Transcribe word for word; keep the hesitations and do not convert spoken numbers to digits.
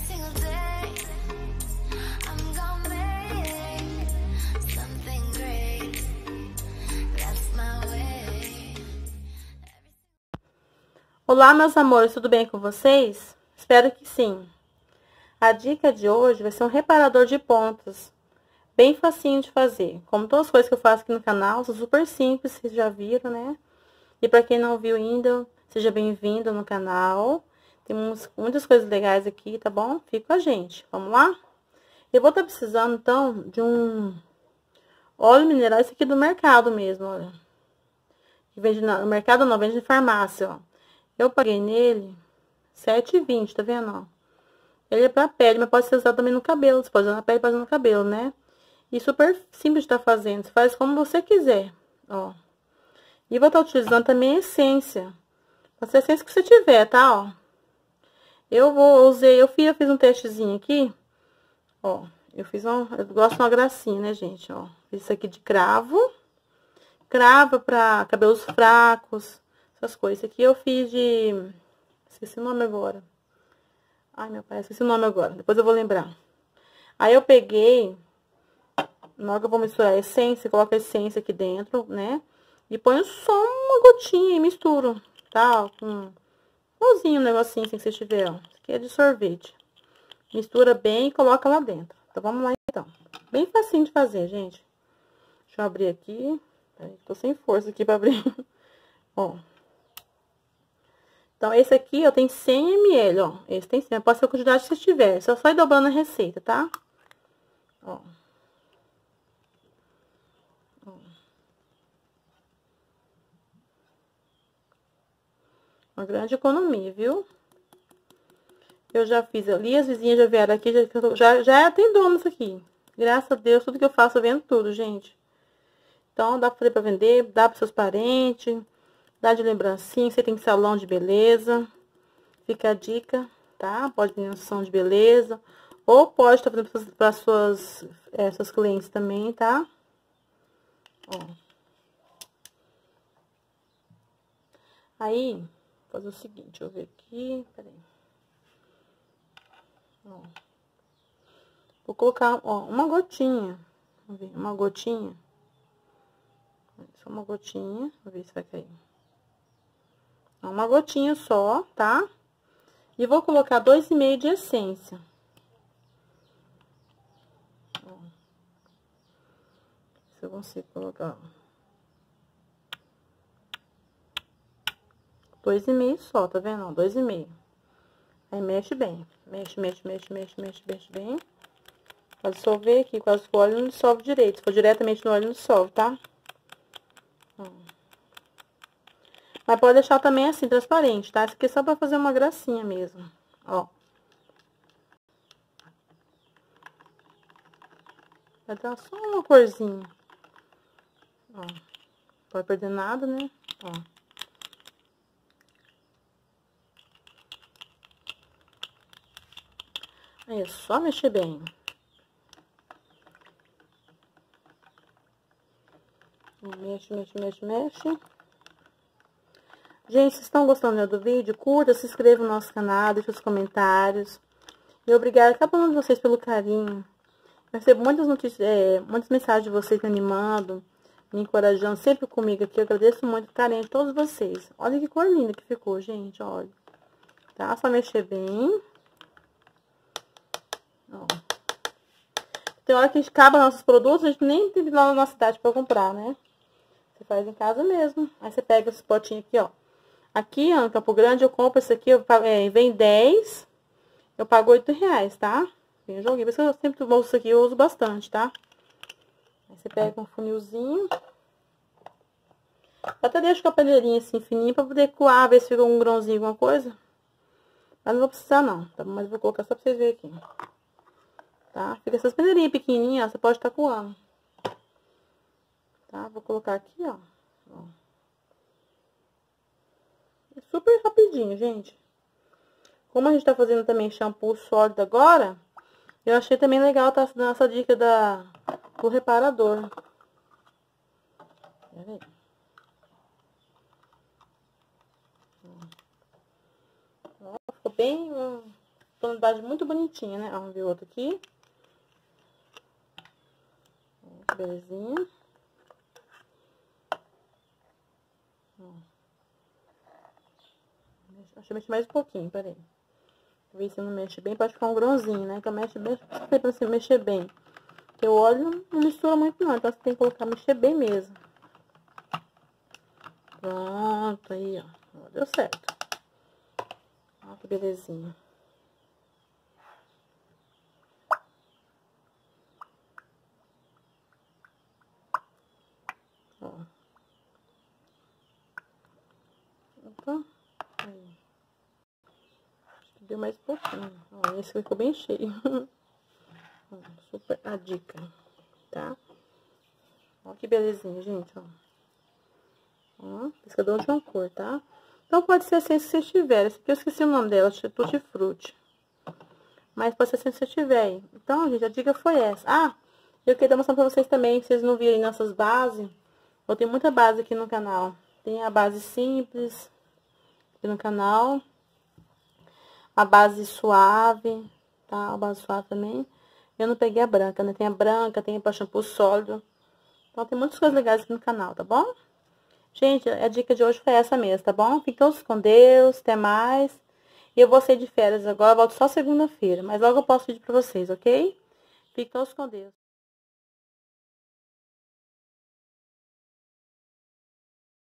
single day I'm gonna make something great. That's my way. Olá, meus amores, tudo bem com vocês? Espero que sim. A dica de hoje vai ser um reparador de pontas, bem facinho de fazer. Como todas as coisas que eu faço aqui no canal, são super simples, vocês já viram, né? E para quem não viu ainda, seja bem-vindo no canal. Temos muitas coisas legais aqui, tá bom? Fica com a gente, vamos lá? Eu vou estar precisando, então, de um óleo mineral, esse aqui do mercado mesmo, olha. Que vende no mercado, não, vende em farmácia, ó. Eu paguei nele sete e vinte, tá vendo, ó? Ele é pra pele, mas pode ser usado também no cabelo. Você pode usar na pele, pode usar no cabelo, né? E super simples de estar fazendo. Você faz como você quiser, ó. E vou estar utilizando também a essência. Pode ser a essência que você tiver, tá, ó. Eu vou, usei, eu fiz, eu fiz um testezinho aqui, ó. Eu fiz um, eu gosto de uma gracinha, né, gente, ó. Fiz isso aqui de cravo. Cravo pra cabelos fracos, essas coisas. Esse aqui eu fiz de... Esqueci o nome agora. Ai, meu pai, esqueci o nome agora. Depois eu vou lembrar. Aí eu peguei... Na hora que eu vou misturar a essência, coloco a essência aqui dentro, né? E ponho só uma gotinha e misturo, tá? Com um pãozinho, um negocinho assim que você tiver, ó. Isso aqui é de sorvete. Mistura bem e coloca lá dentro. Então, vamos lá, então. Bem facinho de fazer, gente. Deixa eu abrir aqui. Peraí, tô sem força aqui pra abrir. Ó. Então, esse aqui, ó, tem cem mililitros, ó. Esse tem cem, pode ser a quantidade que você tiver. Só só ir dobrando a receita, tá? Ó. Ó. Uma grande economia, viu? Eu já fiz ali, as vizinhas já vieram aqui, já, já, já tem dono isso aqui. Graças a Deus, tudo que eu faço eu vendo tudo, gente. Então, dá pra fazer pra vender, dá pros seus parentes, dá de lembrancinha, você tem salão de beleza. Fica a dica, tá? Pode vir no salão de beleza. Ou pode estar fazendo para suas, é, suas clientes também, tá? Ó. Aí, vou fazer o seguinte, deixa eu ver aqui, peraí. Ó. Vou colocar, ó, uma gotinha. Vamos ver, uma gotinha. Só uma gotinha, vou ver se vai cair. Uma gotinha só, tá? E vou colocar dois e meio de essência. Ó. Se eu consigo colocar. Dois e meio só, tá vendo? Dois e meio. Aí mexe bem. Mexe, mexe, mexe, mexe, mexe, mexe bem. Pra dissolver aqui, quase que o óleo não dissolve direito. Se for diretamente no óleo, não dissolve, tá? Ó. Mas pode deixar também assim, transparente, tá? Isso aqui é só pra fazer uma gracinha mesmo, ó. Vai dar só uma corzinha. Ó. Não pode perder nada, né? Ó. Aí, é só mexer bem. Mexe, mexe, mexe, mexe. Gente, se estão gostando do vídeo, curta, se inscreva no nosso canal, deixa os comentários. E obrigada a cada um de vocês pelo carinho. Eu recebo muitas notícias, é, muitas mensagens de vocês me animando, me encorajando sempre comigo aqui. Eu agradeço muito o carinho de todos vocês. Olha que cor linda que ficou, gente, olha. Tá? Só mexer bem. Ó. Tem hora que a gente acaba nossos produtos, a gente nem tem que ir lá na nossa cidade pra comprar, né? Você faz em casa mesmo. Aí você pega esse potinho aqui, ó. Aqui, ó, no Campo Grande, eu compro esse aqui, eu pago, é, vem dez, eu pago oito reais, tá? Eu joguei, por isso que eu sempre uso isso aqui, eu uso bastante, tá? Aí você pega um funilzinho. Eu até deixo com a peneirinha assim, fininha, pra poder coar, ver se fica um grãozinho, alguma coisa. Mas não vou precisar, não, tá? Mas vou colocar só pra vocês verem aqui. Tá? Fica essas peneirinhas pequenininhas, ó, você pode estar coando. Tá? Vou colocar aqui, ó. Ó. É super rapidinho, gente. Como a gente tá fazendo também shampoo sólido agora, eu achei também legal tá dando essa dica da, do reparador. Pera aí. Ó, ficou bem... tonalidade muito bonitinha, né? Vamos ver outro aqui. Belezinha. Deixa eu mexer mais um pouquinho, peraí. Ver se não mexe bem, pode ficar um grãozinho, né? Então mexe bem, pra você mexer bem. Porque o óleo não mistura muito não, então você tem que colocar, mexer bem mesmo. Pronto, aí, ó. Deu certo. Ó, que belezinha. Ó. Opa. Aí. Deu mais um pouquinho. Ó, esse ficou bem cheio. Ó, super a dica, tá? Ó que belezinha, gente, ó. Ó, pescador de uma cor, tá? Então, pode ser assim se vocês tiverem. Esse aqui eu esqueci o nome dela, Tutti Frutti. Mas pode ser assim se você tiver aí. Então, gente, a dica foi essa. Ah, eu queria mostrar pra vocês também, se vocês não virem nossas bases. Eu tenho muita base aqui no canal. Tem a base simples aqui no canal. A base suave, tá? A base suave também. Eu não peguei a branca, né? Tem a branca, tem a shampoo sólido. Então, tem muitas coisas legais aqui no canal, tá bom? Gente, a dica de hoje foi essa mesmo, tá bom? Fiquem todos com Deus, até mais. E eu vou sair de férias agora, volto só segunda-feira. Mas logo eu posto vídeo pra vocês, ok? Fiquem todos com Deus.